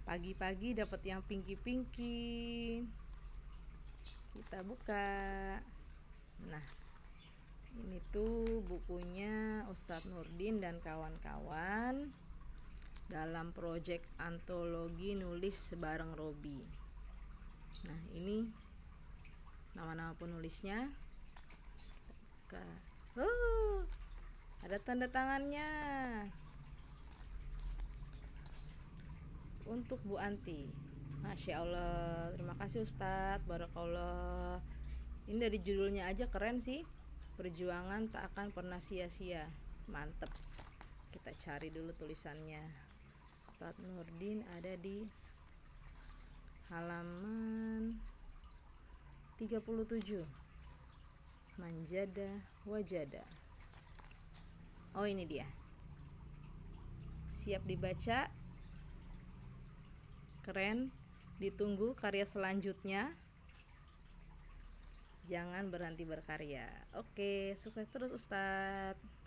Pagi-pagi dapat yang pinky-pinky. Kita buka. Nah, ini tuh bukunya Ustadz Nurdin dan kawan-kawan dalam proyek antologi nulis bareng Robi. Nah, ini nama-nama penulisnya. Ada tanda tangannya untuk Bu Anti. Masya Allah, terima kasih Ustadz, barakallah. Ini dari judulnya aja keren sih. Perjuangan tak akan pernah sia-sia. Mantep. Kita cari dulu tulisannya. Ustadz Nurdin ada di halaman 37. Manjada wajada. Oh, ini dia. Siap dibaca. Keren. Ditunggu karya selanjutnya. Jangan berhenti berkarya. Oke, sukses terus Ustadz.